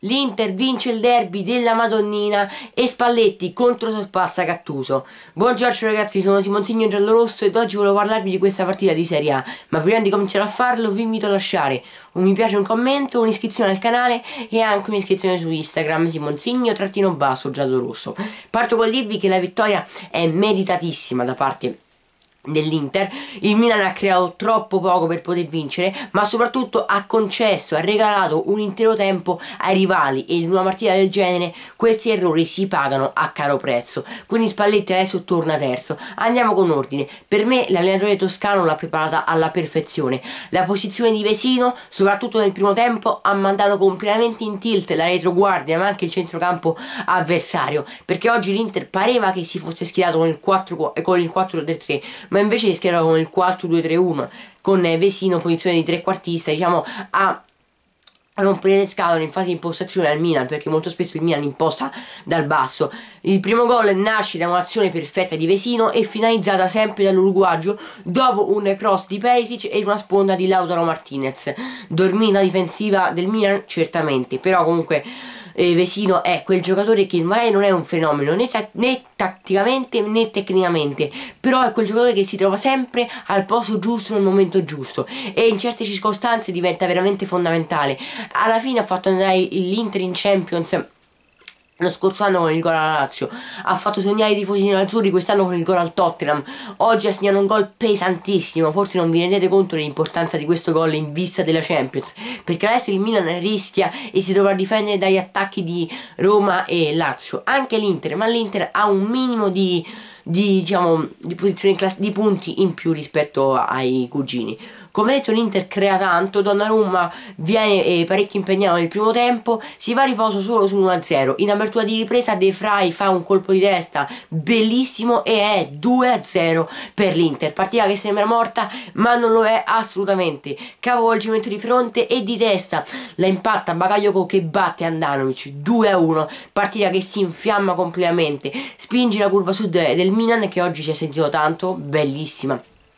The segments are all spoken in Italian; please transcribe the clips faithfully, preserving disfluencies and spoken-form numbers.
L'Inter vince il derby della Madonnina e Spalletti contro sorpassa Gattuso. Buongiorno ragazzi, sono Simoncino Giallorosso ed oggi volevo parlarvi di questa partita di Serie A. Ma prima di cominciare a farlo vi invito a lasciare un mi piace, un commento, un'iscrizione al canale e anche un'iscrizione su Instagram Simoncino-basso Giallorosso. Parto con dirvi che la vittoria è meritatissima da parte dell'Inter. Il Milan ha creato troppo poco per poter vincere, ma soprattutto ha concesso, ha regalato un intero tempo ai rivali, e in una partita del genere questi errori si pagano a caro prezzo. Quindi Spalletti adesso torna terzo. Andiamo con ordine. Per me l'allenatore toscano l'ha preparata alla perfezione. La posizione di Vesino, soprattutto nel primo tempo, ha mandato completamente in tilt la retroguardia ma anche il centrocampo avversario, perché oggi l'Inter pareva che si fosse schierato con il quattro con il quattro tre tre, ma invece si schierava con il quattro due tre uno, con Vesino posizione di trequartista, diciamo, a rompere le scatole in fase di impostazione al Milan, perché molto spesso il Milan imposta dal basso. Il primo gol nasce da un'azione perfetta di Vesino e finalizzata sempre dall'uruguagio dopo un cross di Perisic e una sponda di Lautaro Martinez. Dormita difensiva del Milan certamente, però comunque eh, Vesino è quel giocatore che magari non è un fenomeno né, ta né tatticamente né tecnicamente, però è quel giocatore che si trova sempre al posto giusto nel momento giusto e in certe circostanze diventa veramente fondamentale. Alla fine ha fatto andare l'Inter in Champions lo scorso anno con il gol alla Lazio, ha fatto sognare i tifosi nerazzurri quest'anno con il gol al Tottenham. Oggi ha segnato un gol pesantissimo, forse non vi rendete conto dell'importanza di questo gol in vista della Champions, perché adesso il Milan rischia e si dovrà difendere dagli attacchi di Roma e Lazio, anche l'Inter, ma l'Inter ha un minimo di, di, diciamo, di posizioni di punti in più rispetto ai cugini. Come detto, l'Inter crea tanto, Donnarumma viene eh, parecchio impegnato nel primo tempo, si va a riposo solo su uno a zero. In apertura di ripresa De Vrij fa un colpo di testa bellissimo e è due a zero per l'Inter. Partita che sembra morta ma non lo è assolutamente. Capovolgimento di fronte e di testa, la impatta Bakayoko che batte Handanovic due a uno. Partita che si infiamma completamente, spinge la curva sud del Milan che oggi si è sentito tanto, bellissima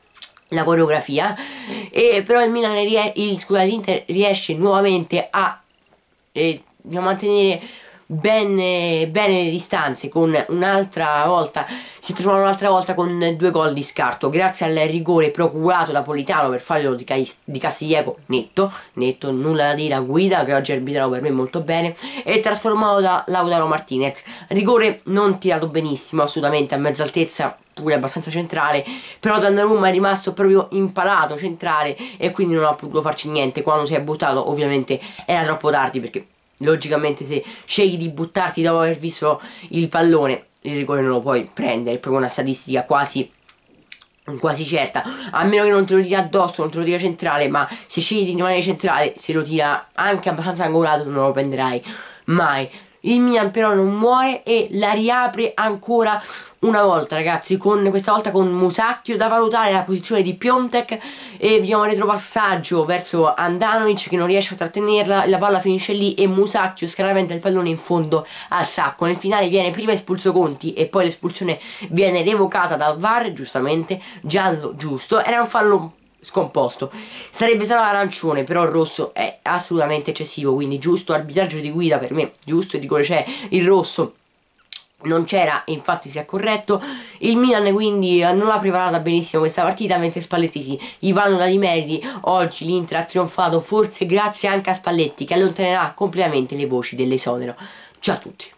la coreografia, e però il Milan il, scusa, l'Inter riesce nuovamente a eh, mantenere bene, bene le distanze, con un'altra volta si trovano un'altra volta con due gol di scarto grazie al rigore procurato da Politano per fallo di, di Castillejo, netto, netto, nulla da dire a Guida che oggi ha arbitrato per me molto bene, e trasformato da Lautaro Martinez. Rigore non tirato benissimo, assolutamente a mezza altezza, pure abbastanza centrale, però Donnarumma è rimasto proprio impalato centrale e quindi non ha potuto farci niente. Quando si è buttato ovviamente era troppo tardi, perché logicamente se scegli di buttarti dopo aver visto il pallone il rigore non lo puoi prendere, è proprio una statistica quasi quasi certa, a meno che non te lo tira addosso, non te lo tira centrale, ma se scegli di rimanere centrale, se lo tira anche abbastanza angolato non lo prenderai mai. Il Milan però non muore e la riapre ancora una volta, ragazzi, con questa volta con Musacchio da valutare la posizione di Piontek e vediamo un retropassaggio verso Handanovic che non riesce a trattenerla, la palla finisce lì e Musacchio scaraventa il pallone in fondo al sacco. Nel finale viene prima espulso Conti e poi l'espulsione viene revocata dal V A R, giustamente, giallo giusto, era un fallo scomposto, sarebbe stato l'arancione, però il rosso è assolutamente eccessivo, quindi giusto arbitraggio di Guida per me, giusto, il rigore c'è, il rosso non c'era, infatti si è corretto. Il Milan quindi non l'ha preparata benissimo questa partita, mentre Spalletti sì, gli vanno dati meriti. Oggi l'Inter ha trionfato, forse grazie anche a Spalletti che allontanerà completamente le voci dell'esonero. Ciao a tutti.